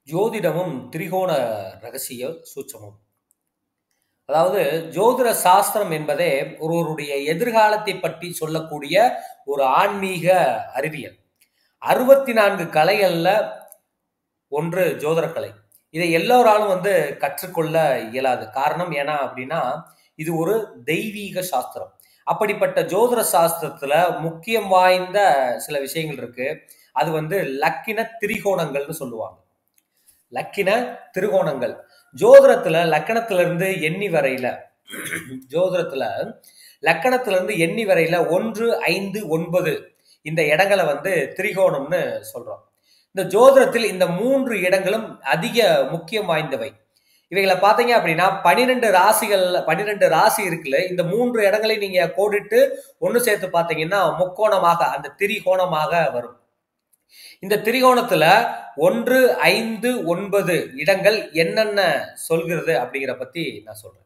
ஜோதிடமும் திரிகோண ரகசிய சூட்சமும். அதாவது ஜோதிட சாஸ்திரம் என்பதே ஒருவருடைய எதிர்காலத்தை பற்றி சொல்லக்கூடிய ஒரு ஆன்மீக அறிவியல். 64 கலைகள்ல ஒன்று ஜோதிடக்கலை. இதை எல்லோராலும் கற்றுக்கொள்ள இயலாது. காரணம் ஏன்னா அப்படின்னா, இது ஒரு தெய்வீக சாஸ்திரம். அப்படிப்பட்ட ஜோதிட சாஸ்திரத்துல முக்கியம் வாய்ந்த சில விஷயங்கள் இருக்கு. அது லக்கின திரிகோணங்கள்னு சொல்லுவாங்க. லக்கின திரிகோணங்கள் ஜோதிடத்துல லக்கணத்திலிருந்து எண்ணி வரையில ஜோதிடத்துல லக்கணத்திலிருந்து எண்ணி வரையில 1, 5, 9 இந்த இடங்களை திரிகோணம்னு சொல்றோம். இந்த ஜோதிடத்தில் இந்த 3 இடங்களும் அதிக முக்கியம் வாய்ந்தவை. இவைகளை பார்த்தீங்க அப்படின்னா 12 ராசி இருக்குல்ல, இந்த 3 இடங்களை நீங்க கோடிட்டு ஒன்று சேர்த்து பார்த்தீங்கன்னா முக்கோணமாக அந்த திரிகோணமாக வரும். இந்த திரிகோணத்துல 1, 5, 9 இடங்கள் என்னென்ன சொல்கிறது அப்படிங்கிற பத்தி நான் சொல்றேன்.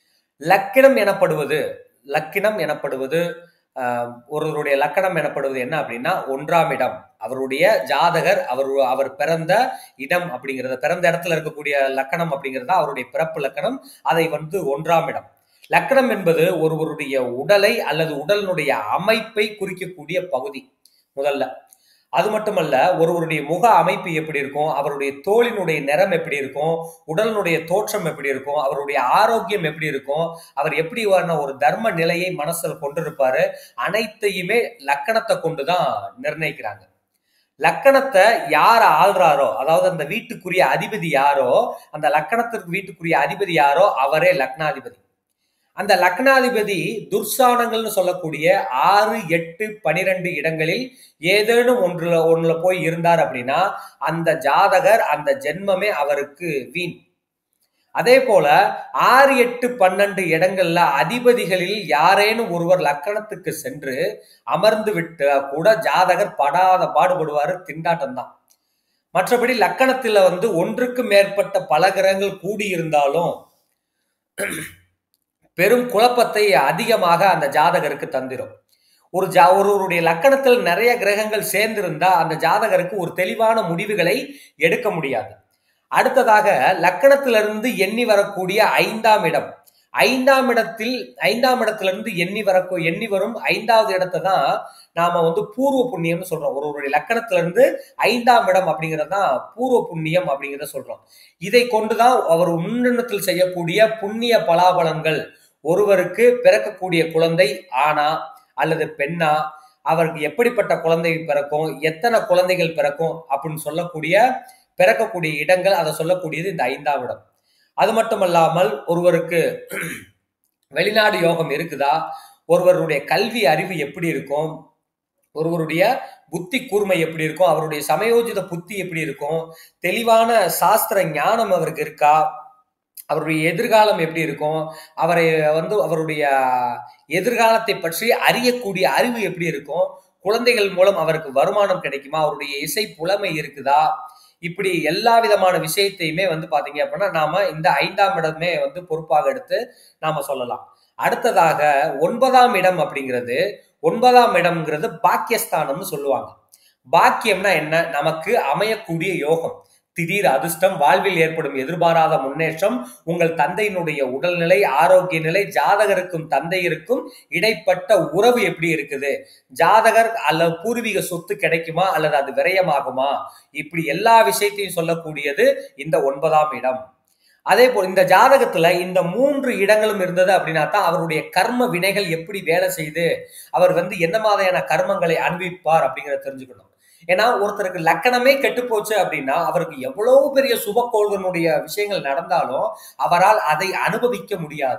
லக்கினம் எனப்படுவது ஒருவருடைய லக்கணம் எனப்படுவது என்ன அப்படின்னா 1ஆம் இடம். அவருடைய ஜாதகர் அவர் பிறந்த இடம் அப்படிங்கிறத, பிறந்த இடத்துல இருக்கக்கூடிய லக்கணம் அப்படிங்கிறதா அவருடைய பிறப்பு லக்கணம். அதை 1ஆம் இடம். லக்கணம் என்பது ஒருவருடைய உடலை அல்லது உடலினுடைய அமைப்பை குறிக்கக்கூடிய பகுதி முதல்ல. அது மட்டுமல்ல, ஒருவருடைய முக அமைப்பு எப்படி இருக்கும், அவருடைய தோலினுடைய நிறம் எப்படி இருக்கும், உடலினுடைய தோற்றம் எப்படி இருக்கும், அவருடைய ஆரோக்கியம் எப்படி இருக்கும், அவர் எப்படி ஒரு தர்ம நிலையை மனசுல கொண்டிருப்பாரு, அனைத்தையுமே லக்கணத்தை கொண்டுதான் நிர்ணயிக்கிறாங்க. லக்கணத்தை யார் ஆள்றாரோ, அதாவது அந்த வீட்டுக்குரிய அதிபதி யாரோ, அந்த லக்கணத்திற்கு வீட்டுக்குரிய அதிபதி யாரோ அவரே லக்னாதிபதி. அந்த லக்னாதிபதி துர்சானங்கள்னு சொல்லக்கூடிய 6, 8, 12 இடங்களில் ஏதேனும் ஒன்றுல போய் இருந்தார் அப்படின்னா அந்த ஜாதகர், அந்த ஜென்மமே அவருக்கு வீண். அதே போல 6, 8, 12 இடங்கள்ல அதிபதிகளில் யாரேனும் ஒருவர் லக்கணத்துக்கு சென்று அமர்ந்து விட்டு கூட ஜாதகர் படாத பாடுபடுவாரு, திண்டாட்டம் தான். மற்றபடி லக்கணத்துல ஒன்றுக்கு மேற்பட்ட பல கிரகங்கள் கூடியிருந்தாலும் பெரும் குழப்பத்தை அதிகமாக அந்த ஜாதகருக்கு தந்திரும். ஒருவருடைய லக்கணத்தில் நிறைய கிரகங்கள் சேர்ந்திருந்தா அந்த ஜாதகருக்கு ஒரு தெளிவான முடிவுகளை எடுக்க முடியாது. அடுத்ததாக லக்கணத்திலிருந்து எண்ணி வரக்கூடிய 5ஆம் இடம். 5ஆம் இடத்திலிருந்து எண்ணி வரும் 5வது இடத்தை தான் நாம பூர்வ புண்ணியம்னு சொல்றோம். ஒருவருடைய லக்கணத்திலிருந்து 5ஆம் இடம் அப்படிங்கிறதான் பூர்வ புண்ணியம் அப்படிங்கிறத சொல்றோம். இதை கொண்டுதான் அவர் முன்னெண்ணத்தில் செய்யக்கூடிய புண்ணிய பலாபலன்கள், ஒருவருக்கு பிறக்கக்கூடிய குழந்தை ஆணா அல்லது பெண்ணா, அவருக்கு எப்படிப்பட்ட குழந்தை பிறக்கும், எத்தனை குழந்தைகள் பிறக்கும் அப்படின்னு சொல்லக்கூடிய பிறக்கக்கூடிய இடங்கள், அதை சொல்லக்கூடியது இந்த 5ஆம் இடம். அது மட்டுமல்லாமல் ஒருவருக்கு வெளிநாடு யோகம் இருக்குதா, ஒருவருடைய கல்வி அறிவு எப்படி இருக்கும், ஒருவருடைய புத்தி கூர்மை எப்படி இருக்கும், அவருடைய சமயோஜித புத்தி எப்படி இருக்கும், தெளிவான சாஸ்திர ஞானம் அவருக்கு இருக்கா, அவருடைய எதிர்காலம் எப்படி இருக்கும், அவரை அவருடைய எதிர்காலத்தை பற்றி அறியக்கூடிய அறிவு எப்படி இருக்கும், குழந்தைகள் மூலம் அவருக்கு வருமானம் கிடைக்குமா, அவருடைய இசை புலமை இருக்குதா, இப்படி எல்லா விதமான விஷயத்தையுமே பாத்தீங்க அப்படின்னா நாம இந்த 5ஆம் இடமே பொறுப்பாக எடுத்து நாம சொல்லலாம். அடுத்ததாக 9ஆம் இடம் அப்படிங்கிறது, 9ஆம் இடம்ங்கிறது பாக்கியஸ்தானம்னு சொல்லுவாங்க. பாக்கியம்னா என்ன, நமக்கு அமையக்கூடிய யோகம், திடீர் அதிர்ஷ்டம், வாழ்வில் ஏற்படும் எதிர்பாராத முன்னேற்றம், உங்கள் தந்தையினுடைய உடல்நிலை, ஆரோக்கிய நிலை, ஜாதகருக்கும் தந்தையருக்கும் இடைப்பட்ட உறவு எப்படி இருக்குது, ஜாதகர் அல்லது பூர்வீக சொத்து கிடைக்குமா அல்லது அது விரயமாகுமா, இப்படி எல்லா விஷயத்தையும் சொல்லக்கூடியது இந்த 9ஆம் இடம். அதே போல் இந்த ஜாதகத்துல இந்த 3 இடங்களும் இருந்தது அப்படின்னா தான் அவருடைய கர்ம வினைகள் எப்படி வேலை செய்து, அவர் என்ன மாதிரியான கர்மங்களை அனுபவிப்பார் அப்படிங்கிறத தெரிஞ்சுக்கணும். ஏன்னா ஒருத்தருக்கு லக்கணமே கெட்டு போச்சு அப்படின்னா அவருக்கு எவ்வளவு பெரிய சுபக்கோள்களுடைய விஷயங்கள் நடந்தாலும் அவரால் அதை அனுபவிக்க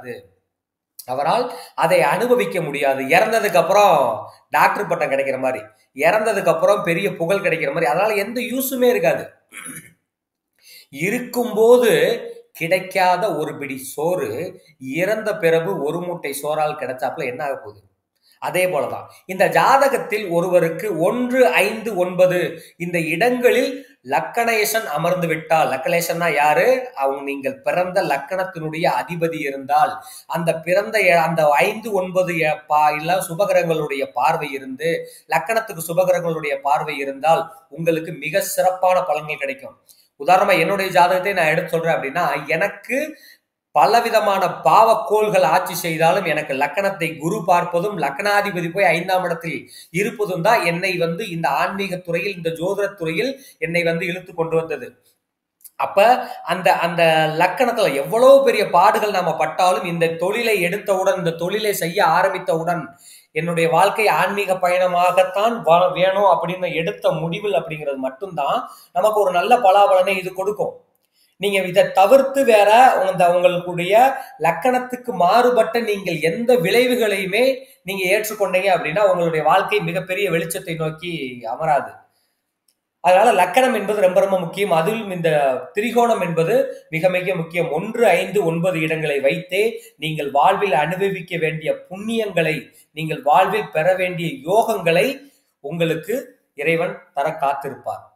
முடியாது. இறந்ததுக்கு அப்புறம் டாக்டர் பட்டம் கிடைக்கிற மாதிரி, இறந்ததுக்கு அப்புறம் பெரிய புகழ் கிடைக்கிற மாதிரி, அதனால எந்த யூஸுமே இருக்காது. இருக்கும்போது கிடைக்காத ஒரு பிடி சோறு இறந்த பிறகு ஒரு மூட்டை சோறால் கிடைச்சாப்புல என்ன ஆக போகுது? அதே போலதான் இந்த ஜாதகத்தில் ஒருவருக்கு 1, 5, 9 இந்த இடங்களில் லக்கணேசன் அமர்ந்து விட்டால், லக்கணேசன்னா யாரு? அவங்க நீங்கள் பிறந்த லக்கணத்தினுடைய அதிபதி இருந்தால், அந்த பிறந்த அந்த 5, 9 சுபகிரகங்களுடைய பார்வை இருந்து, லக்கணத்துக்கு சுபகிரகங்களுடைய பார்வை இருந்தால் உங்களுக்கு மிக சிறப்பான பலன்கள் கிடைக்கும். உதாரணமா என்னுடைய ஜாதகத்தை நான் எடுத்து சொல்றேன் அப்படின்னா, எனக்கு பலவிதமான பாவக்கோள்கள் ஆட்சி செய்தாலும் எனக்கு லக்கணத்தை குரு பார்ப்பதும், லக்கணாதிபதி போய் 5ஆம் இடத்தில் இருப்பதும் தான் என்னை இந்த ஆன்மீக துறையில், இந்த ஜோதிட துறையில் என்னை இழுத்து கொண்டு வந்தது. அப்ப அந்த அந்த லக்கணத்துல எவ்வளவு பெரிய பாடுகள் நாம பட்டாலும், இந்த தொழிலை எடுத்தவுடன், இந்த தொழிலை செய்ய ஆரம்பித்தவுடன், என்னுடைய வாழ்க்கை ஆன்மீக பயணமாகத்தான் வேணும் அப்படின்னு எடுத்த முடிவில் அப்படிங்கிறது மட்டும்தான் நமக்கு ஒரு நல்ல பலாபலனை இது கொடுக்கும். நீங்க இதை தவிர்த்து வேற உங்களுடைய லக்கணத்துக்கு மாறுபட்ட நீங்கள் எந்த விளைவுகளையுமே நீங்க ஏற்றுக்கொண்டீங்க அப்படின்னா உங்களுடைய வாழ்க்கை மிகப்பெரிய வெளிச்சத்தை நோக்கி அமராது. அதனால லக்கணம் என்பது ரொம்ப ரொம்ப முக்கியம். அதிலும் இந்த திரிகோணம் என்பது மிக மிக முக்கியம். 1, 5, 9 இடங்களை வைத்தே நீங்கள் வாழ்வில் அனுபவிக்க வேண்டிய புண்ணியங்களை, நீங்கள் வாழ்வில் பெற வேண்டிய யோகங்களை உங்களுக்கு இறைவன் தர காத்திருப்பார்.